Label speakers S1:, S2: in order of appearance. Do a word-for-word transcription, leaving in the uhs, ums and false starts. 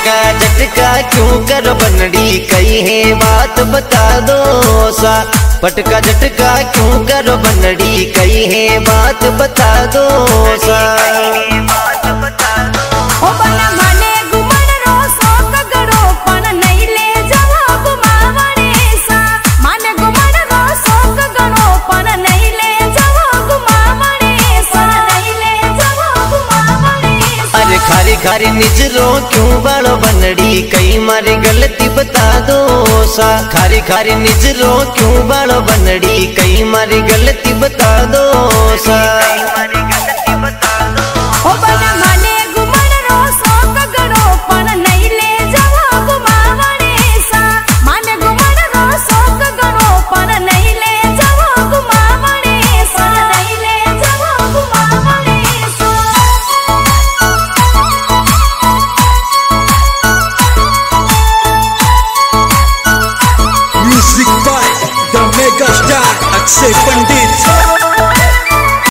S1: पटका झटका क्यों कर बनड़ी कही है बात बता दो सा। पटका झटका क्यों कर बनड़ी कही है बात बता दो सा। खारी खारी निजरो क्यों बालो बनड़ी कई मारी गलती बता दो सा। खारी खारी निजरो क्यों बालो बनड़ी कई मारी गलती बता दो सा।
S2: Music by the mega star Akshay Pandit।